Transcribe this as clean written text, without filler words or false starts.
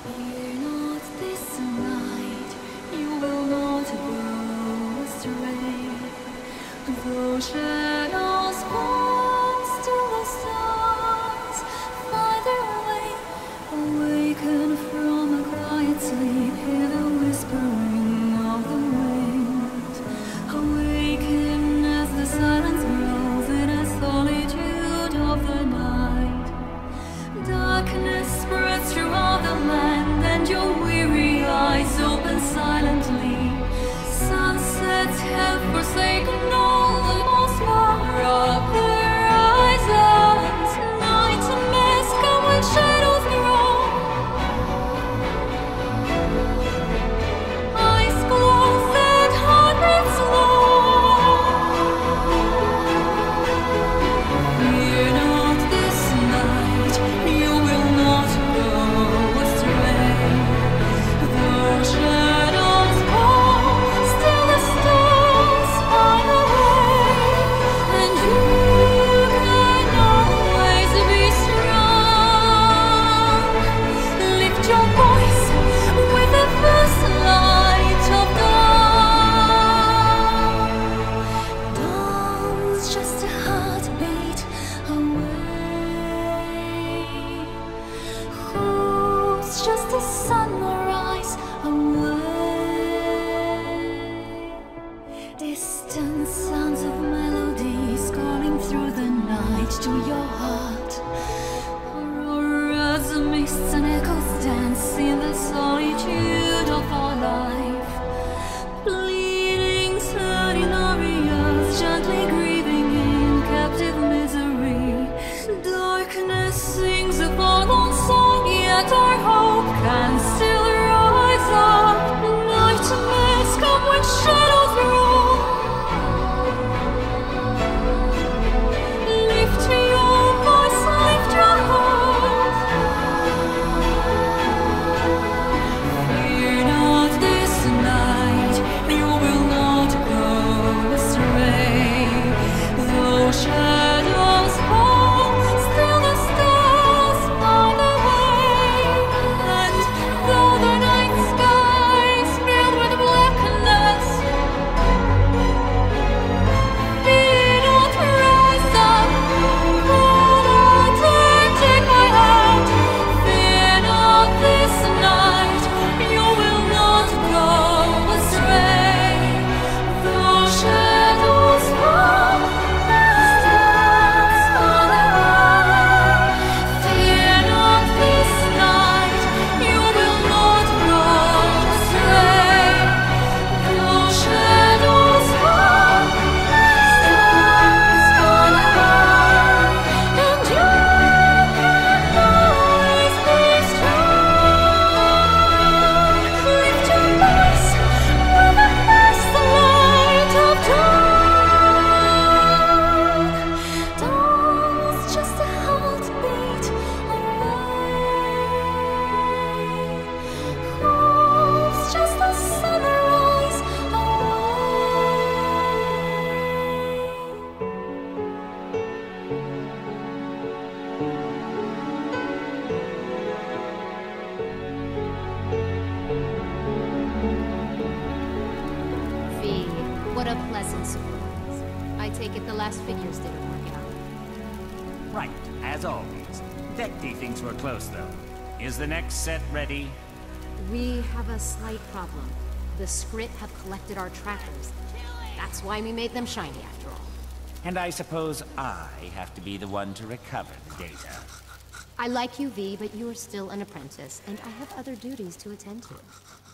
Fear not this night, you will not go astray. Though shadows fall, still the stars find their way. Awaken from a quiet sleep, hear the whispering of the wind. Awaken as the silence grows in a solitude of the night. Darkness spreads throughout the land, and your weary eyes open silently. Sunsets have forsaken all the most far of the horizons. Nightmares come when shadows grow. Eyes closed and heartbeats slow. Fear not this night, you will not go astray. Though shadows fall, still the stars find a way. And you can always be strong. Lift your voice with the first light of dawn. Dawn's just a heartbeat away. Hope's just a sunrise away. Distant sounds of melodies calling through the night to your heart. Auroras, mists, and echoes dance in the solitude of our life. Bleeding serenarias, gently grieving in captive misery. Darkness sings a forlorn song, yet our hope can still rise up. Nightmares come when shadows roll. Lift your voice, lift your heart. Fear not this night, you will not go astray. Though shadows fall, still the stars find a way. And though the night sky is filled with blackness, fear not, rise up. Hold on tight, take my hand. Fear not this night, you will not go astray. Though shadows fall, stars find a way. Fear not this night, you will not go astray. Though shadows fall, stars find a way. And you can always be strong. Lift your voice with the first light of dawn. Dawn's just a heartbeat away. Hope's just a sunrise Fee, what a pleasant surprise. I take it the last figures didn't work out. Right, as always. Decty thinks we're close, though. Is the next set ready? We have a slight problem. The Skrit have collected our trackers. That's why we made them shiny after all. And I suppose I have to be the one to recover the data. I like you, V, but you are still an apprentice, and I have other duties to attend to.